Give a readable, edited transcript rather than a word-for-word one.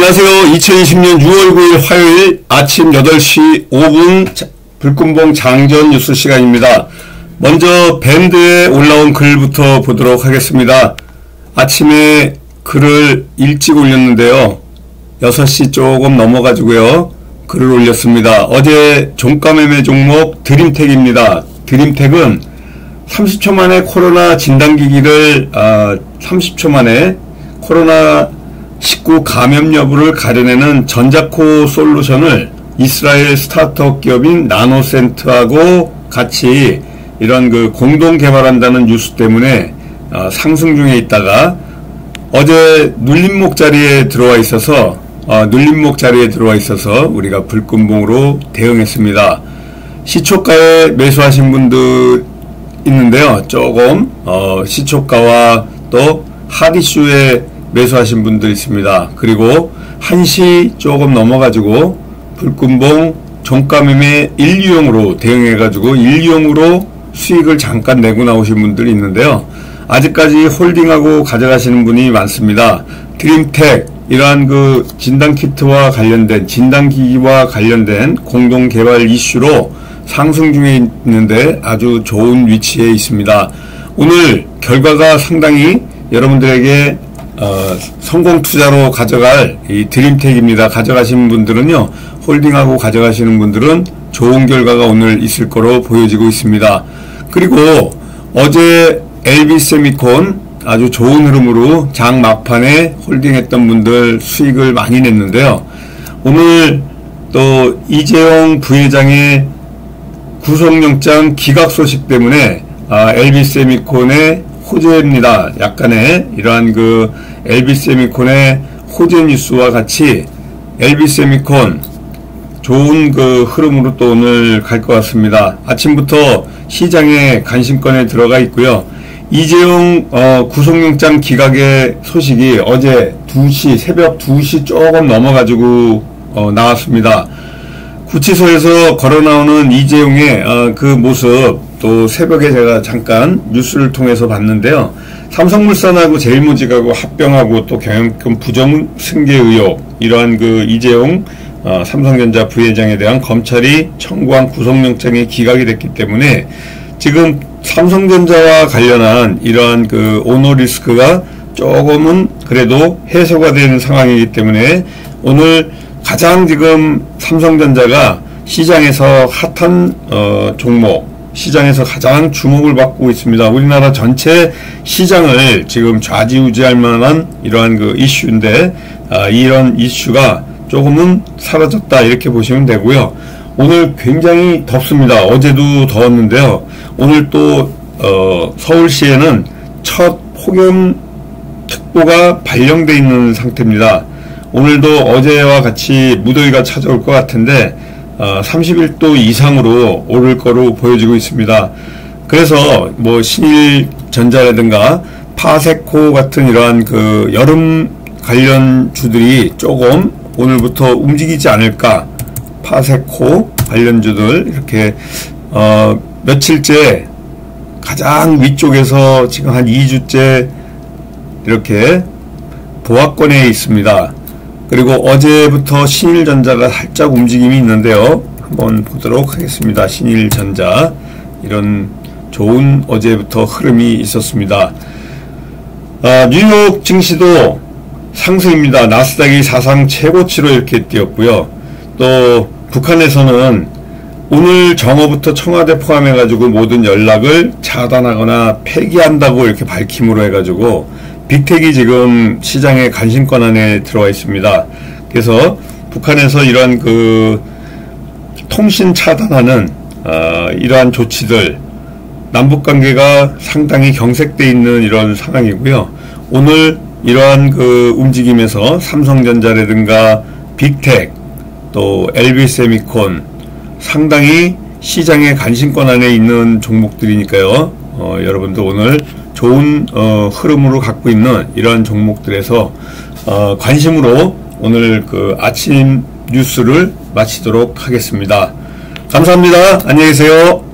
안녕하세요. 2020년 6월 9일 화요일 아침 8시 5분 불금봉 장전 뉴스 시간입니다. 먼저 밴드에 올라온 글부터 보도록 하겠습니다. 아침에 글을 일찍 올렸는데요. 6시 조금 넘어가지고요. 글을 올렸습니다. 어제 종가매매 종목 드림텍입니다. 드림텍은 30초 만에 코로나 진단기기를 30초 만에 코로나19 감염 여부를 가려내는 전자코 솔루션을 이스라엘 스타트업 기업인 나노센트하고 같이 이런 공동 개발한다는 뉴스 때문에 상승 중에 있다가 어제 눌림목 자리에 들어와 있어서 우리가 불금봉으로 대응했습니다. 시초가에 매수하신 분들 있는데요. 조금 시초가와 또 핫이슈에 매수하신 분들 있습니다. 그리고 1시 조금 넘어가지고 불금봉 종가매매 1유형으로 대응해가지고 1유형으로 수익을 잠깐 내고 나오신 분들이 있는데요. 아직까지 홀딩하고 가져가시는 분이 많습니다. 드림텍 이러한 진단키트와 관련된 진단기기와 관련된 공동개발 이슈로 상승 중에 있는데 아주 좋은 위치에 있습니다. 오늘 결과가 상당히 여러분들에게 성공 투자로 가져갈 이 드림텍입니다. 가져가시는 분들은요, 홀딩하고 가져가시는 분들은 좋은 결과가 오늘 있을 거로 보여지고 있습니다. 그리고 어제 LB세미콘 아주 좋은 흐름으로 장 막판에 홀딩했던 분들 수익을 많이 냈는데요. 오늘 또 이재용 부회장의 구속영장 기각 소식 때문에 LB세미콘의 호재입니다. 약간의 이러한 LB세미콘의 호재 뉴스와 같이 LB세미콘 좋은 흐름으로 또 오늘 갈 것 같습니다. 아침부터 시장에 관심권에 들어가 있고요. 이재용 구속영장 기각의 소식이 어제 2시, 새벽 2시 조금 넘어가지고 나왔습니다. 구치소에서 걸어 나오는 이재용의 그 모습 또 새벽에 제가 잠깐 뉴스를 통해서 봤는데요. 삼성물산하고 제일모직하고 합병하고 또 경영권 부정승계 의혹 이러한 이재용 삼성전자 부회장에 대한 검찰이 청구한 구속영장이 기각이 됐기 때문에 지금 삼성전자와 관련한 이러한 오너 리스크가 조금은 그래도 해소가 되는 상황이기 때문에 오늘 가장 지금 삼성전자가 시장에서 핫한 종목, 시장에서 가장 주목을 받고 있습니다. 우리나라 전체 시장을 지금 좌지우지할 만한 이러한 이슈인데 이런 이슈가 조금은 사라졌다 이렇게 보시면 되고요. 오늘 굉장히 덥습니다. 어제도 더웠는데요. 오늘 또 서울시에는 첫 폭염특보가 발령되어 있는 상태입니다. 오늘도 어제와 같이 무더위가 찾아올 것 같은데 31도 이상으로 오를 거로 보여지고 있습니다. 그래서 신일전자라든가 파세코 같은 이러한 여름 관련 주들이 조금 오늘부터 움직이지 않을까. 파세코 관련주들 이렇게 며칠째 가장 위쪽에서 지금 한 2주째 이렇게 보합권에 있습니다. 그리고 어제부터 신일전자가 살짝 움직임이 있는데요. 한번 보도록 하겠습니다. 신일전자 이런 좋은 어제부터 흐름이 있었습니다. 뉴욕 증시도 상승입니다. 나스닥이 사상 최고치로 이렇게 뛰었고요. 또 북한에서는 오늘 정오부터 청와대 포함해가지고 모든 연락을 차단하거나 폐기한다고 이렇게 밝힘으로 해가지고 빅텍이 지금 시장의 관심권 안에 들어와 있습니다. 그래서 북한에서 이러한 통신 차단하는 이러한 조치들, 남북관계가 상당히 경색되어 있는 이런 상황이고요. 오늘 이러한 움직임에서 삼성전자라든가 빅텍 또 LB세미콘 상당히 시장의 관심권 안에 있는 종목들이니까요. 여러분들 오늘 좋은 흐름으로 갖고 있는 이러한 종목들에서 관심으로 오늘 아침 뉴스를 마치도록 하겠습니다. 감사합니다. 안녕히 계세요.